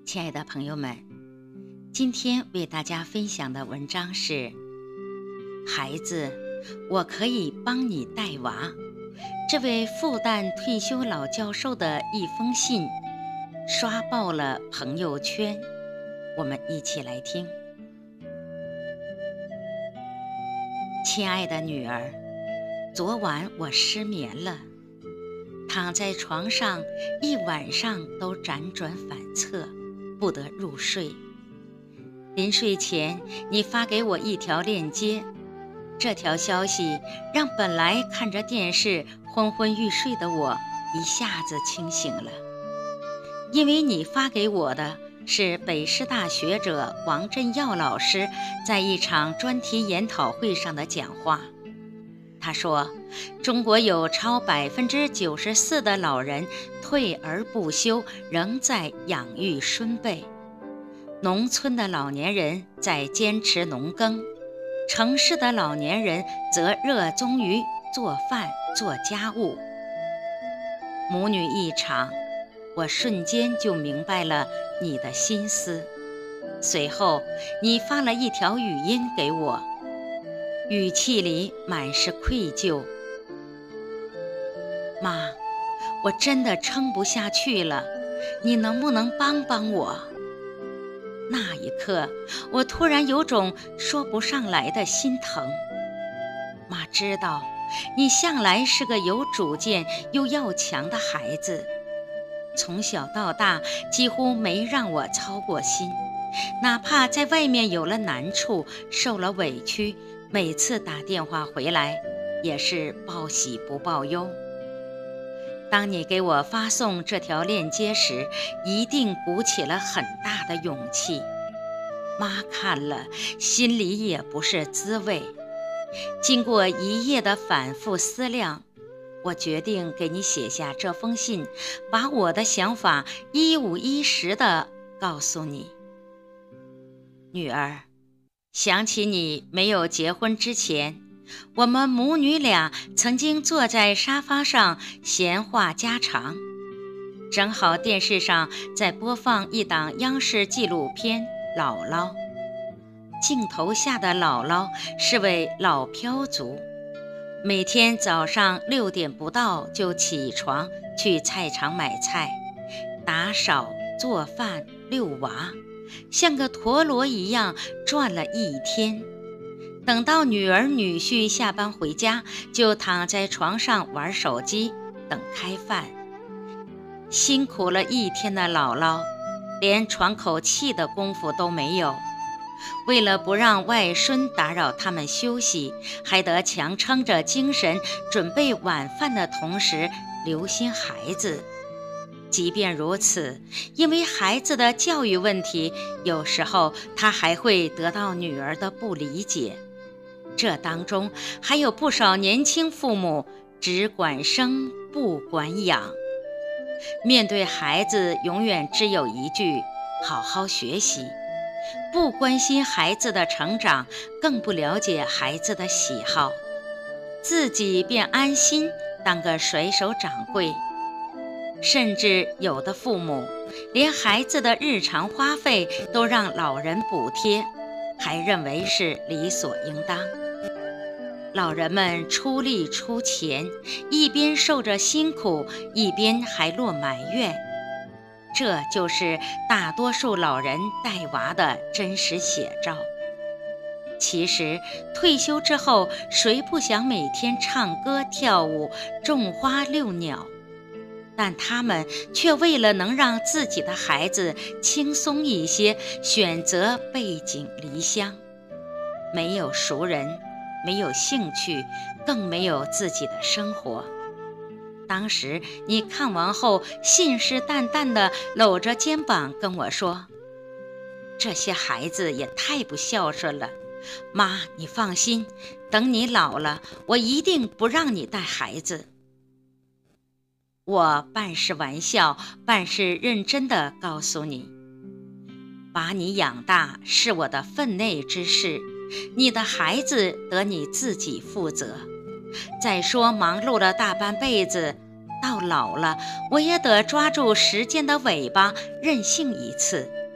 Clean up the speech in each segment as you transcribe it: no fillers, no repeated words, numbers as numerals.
亲爱的朋友们，今天为大家分享的文章是孩子，我可以帮你带娃。这位复旦退休老教授的一封信刷爆了朋友圈，我们一起来听。亲爱的女儿，昨晚我失眠了，躺在床上一晚上都辗转反侧，不得入睡。临睡前，你发给我一条链接，这条消息让本来看着电视昏昏欲睡的我一下子清醒了。因为你发给我的是北师大学者王振耀老师在一场专题研讨会上的讲话。他说，中国有超94%的老人退而不休，仍在养育孙辈。农村的老年人在坚持农耕，城市的老年人则热衷于做饭做家务。母女一场，我瞬间就明白了你的心思。随后你发了一条语音给我，语气里满是愧疚。妈，我真的撑不下去了，你能不能帮帮我？那一刻，我突然有种说不上来的心疼。妈知道，你向来是个有主见又要强的孩子，从小到大几乎没让我操过心，哪怕在外面有了难处，受了委屈，每次打电话回来也是报喜不报忧。当你给我发送这条链接时，一定鼓起了很大的勇气。妈看了，心里也不是滋味。经过一夜的反复思量，我决定给你写下这封信，把我的想法一五一十地告诉你。女儿，想起你没有结婚之前，我们母女俩曾经坐在沙发上闲话家常，正好电视上在播放一档央视纪录片《姥姥》，镜头下的姥姥是位老漂族，每天早上6点不到就起床去菜场买菜、打扫、做饭、遛娃，像个陀螺一样转了一天。等到女儿女婿下班回家，就躺在床上玩手机等开饭。辛苦了一天的姥姥连喘口气的功夫都没有，为了不让外孙打扰他们休息，还得强撑着精神准备晚饭的同时留心孩子。即便如此，因为孩子的教育问题，有时候他还会得到女儿的不理解。这当中还有不少年轻父母只管生不管养，面对孩子永远只有一句好好学习，不关心孩子的成长，更不了解孩子的喜好，自己便安心当个甩手掌柜。甚至有的父母连孩子的日常花费都让老人补贴，还认为是理所应当。老人们出力出钱，一边受着辛苦，一边还落埋怨，这就是大多数老人带娃的真实写照。其实退休之后，谁不想每天唱歌跳舞、种花遛鸟？但他们却为了能让自己的孩子轻松一些，选择背井离乡，没有熟人，没有兴趣，更没有自己的生活。当时你看完后，信誓旦旦地搂着肩膀跟我说，这些孩子也太不孝顺了，妈，你放心，等你老了，我一定不让你带孩子。我半是玩笑，半是认真地告诉你，把你养大是我的分内之事，你的孩子得你自己负责。再说忙碌了大半辈子，到老了我也得抓住时间的尾巴任性一次，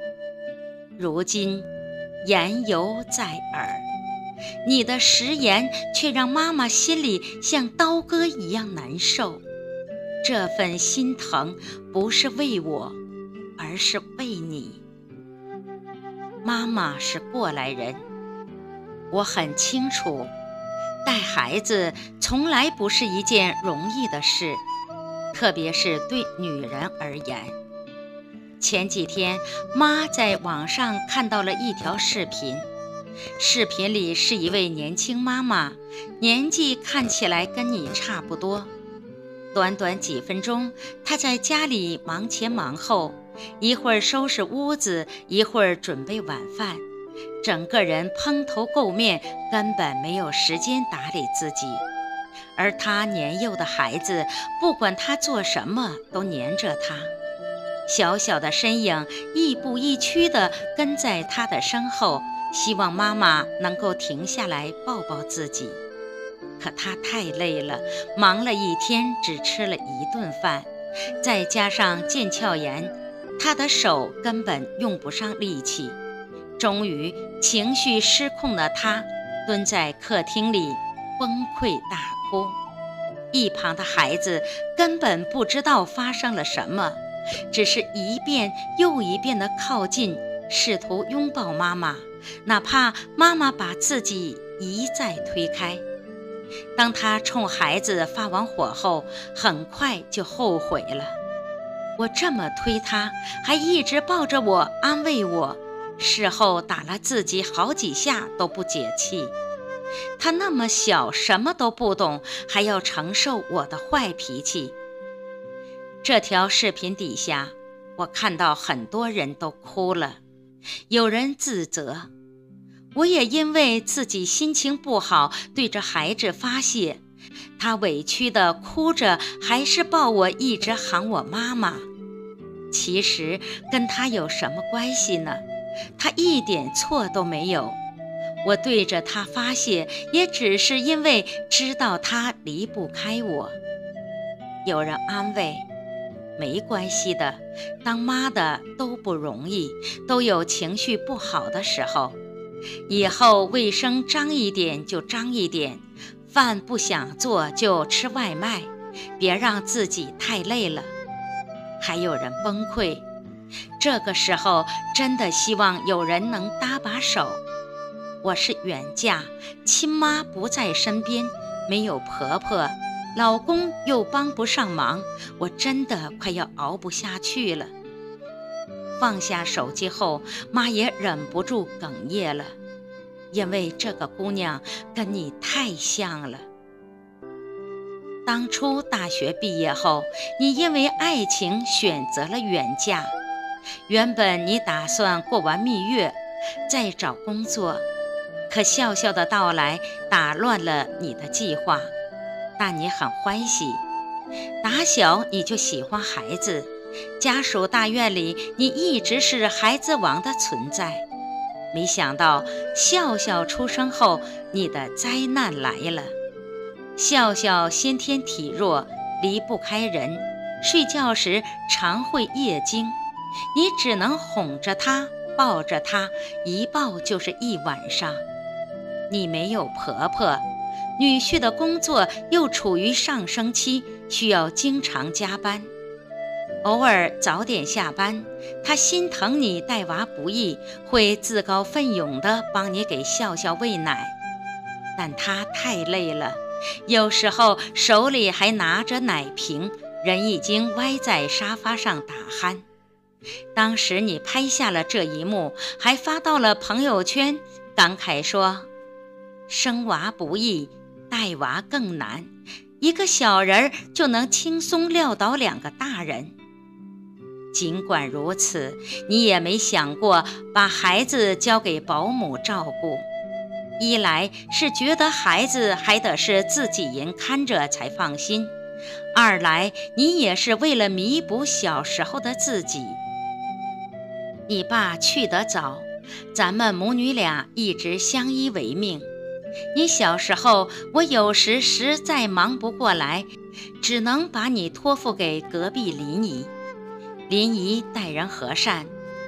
如今言犹在耳，你的食言却让妈妈心里像刀割一样难受。这份心疼不是为我，而是为你。妈妈是过来人，我很清楚，带孩子从来不是一件容易的事，特别是对女人而言。前几天，妈在网上看到了一条视频，视频里是一位年轻妈妈，年纪看起来跟你差不多。短短几分钟，她在家里忙前忙后，一会儿收拾屋子，一会儿准备晚饭，整个人蓬头垢面，根本没有时间打理自己。而她年幼的孩子，不管她做什么都黏着她，小小的身影亦步亦趋地跟在她的身后，希望妈妈能够停下来抱抱自己。可她太累了，忙了一天只吃了一顿饭，再加上腱鞘炎，她的手根本用不上力气。终于情绪失控的她蹲在客厅里崩溃大哭。一旁的孩子根本不知道发生了什么，只是一遍又一遍地靠近，试图拥抱妈妈，哪怕妈妈把自己一再推开。当他冲孩子发完火后，很快就后悔了。我这么推他，还一直抱着我安慰我，事后打了自己好几下都不解气。他那么小，什么都不懂，还要承受我的坏脾气。这条视频底下，我看到很多人都哭了，有人自责，我也因为自己心情不好，对着孩子发泄，他委屈地哭着，还是抱我，一直喊我妈妈。其实跟他有什么关系呢？他一点错都没有。我对着他发泄，也只是因为知道他离不开我。有人安慰，没关系的，当妈的都不容易，都有情绪不好的时候。以后卫生脏一点就脏一点，饭不想做就吃外卖，别让自己太累了。还有人崩溃，这个时候真的希望有人能搭把手。我是远嫁，亲妈不在身边，没有婆婆，老公又帮不上忙，我真的快要熬不下去了。放下手机后，妈也忍不住哽咽了，因为这个姑娘跟你太像了。当初大学毕业后，你因为爱情选择了远嫁，原本你打算过完蜜月再找工作，可笑笑的到来打乱了你的计划，但你很欢喜。打小你就喜欢孩子，家属大院里你一直是孩子王的存在。没想到笑笑出生后，你的灾难来了。笑笑先天体弱，离不开人，睡觉时常会夜惊，你只能哄着他，抱着他，一抱就是一晚上。你没有婆婆，女婿的工作又处于上升期，需要经常加班。偶尔早点下班，他心疼你带娃不易，会自告奋勇地帮你给笑笑喂奶，但他太累了，有时候手里还拿着奶瓶，人已经歪在沙发上打鼾。当时你拍下了这一幕，还发到了朋友圈，感慨说，生娃不易，带娃更难，一个小人就能轻松撂倒两个大人。尽管如此，你也没想过把孩子交给保姆照顾。一来是觉得孩子还得是自己人看着才放心，二来你也是为了弥补小时候的自己。你爸去得早，咱们母女俩一直相依为命。你小时候，我有时实在忙不过来，只能把你托付给隔壁邻姨。邻姨待人和善，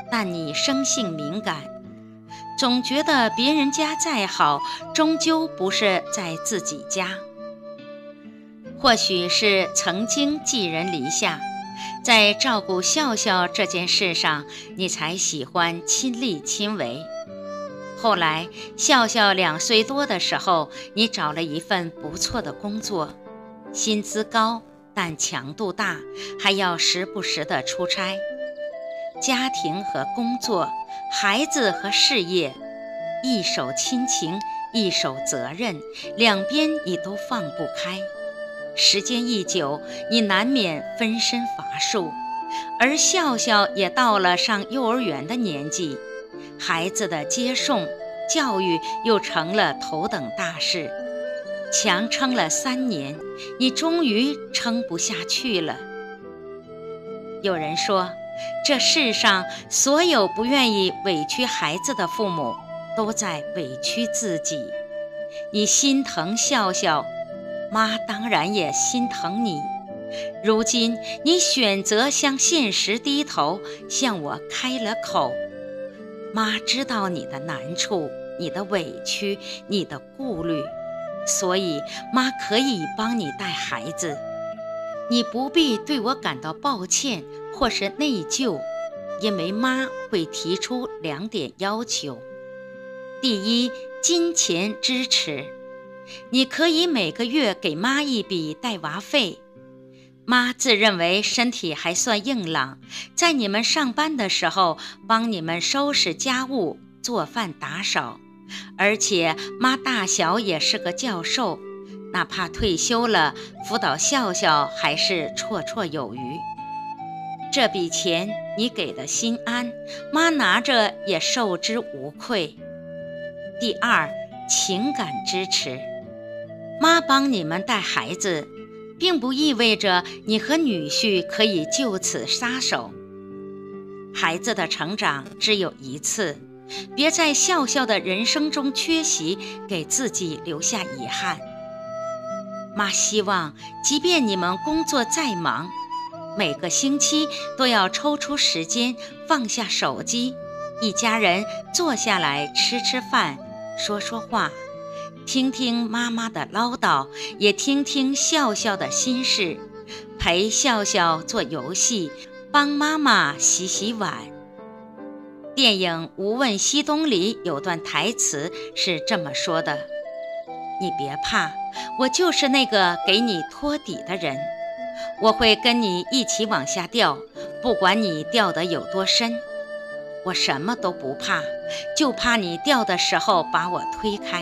但你生性敏感，总觉得别人家再好，终究不是在自己家。或许是曾经寄人篱下，在照顾笑笑这件事上，你才喜欢亲力亲为。后来笑笑2岁多的时候，你找了一份不错的工作，薪资高，但强度大，还要时不时的出差。家庭和工作，孩子和事业，一手亲情，一手责任，两边你都放不开。时间一久，你难免分身乏术，而笑笑也到了上幼儿园的年纪，孩子的接送、教育又成了头等大事。强撑了3年，你终于撑不下去了。有人说，这世上所有不愿意委屈孩子的父母，都在委屈自己。你心疼笑笑，妈当然也心疼你。如今你选择向现实低头，向我开了口。妈知道你的难处，你的委屈，你的顾虑，所以妈可以帮你带孩子。你不必对我感到抱歉或是内疚，因为妈会提出2点要求。第一，金钱支持。你可以每个月给妈一笔带娃费。妈自认为身体还算硬朗，在你们上班的时候帮你们收拾家务、做饭打扫，而且妈大小也是个教授，哪怕退休了，辅导笑笑还是绰绰有余。这笔钱你给的心安，妈拿着也受之无愧。第二，情感支持。妈帮你们带孩子，并不意味着你和女婿可以就此撒手。孩子的成长只有一次，别在笑笑的人生中缺席，给自己留下遗憾。妈希望，即便你们工作再忙，每个星期都要抽出时间放下手机，一家人坐下来吃吃饭，说说话，听听妈妈的唠叨，也听听笑笑的心事，陪笑笑做游戏，帮妈妈洗洗碗。电影《无问西东》里有段台词是这么说的：你别怕，我就是那个给你托底的人，我会跟你一起往下掉，不管你掉得有多深。我什么都不怕，就怕你掉的时候把我推开。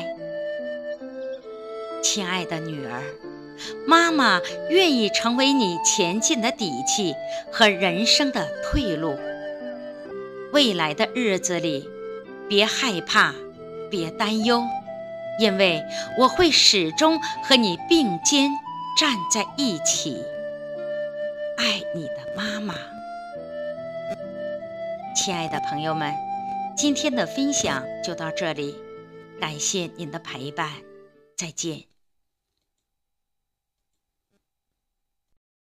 亲爱的女儿，妈妈愿意成为你前进的底气和人生的退路。未来的日子里，别害怕，别担忧，因为我会始终和你并肩站在一起。爱你的妈妈。亲爱的朋友们，今天的分享就到这里，感谢您的陪伴，再见。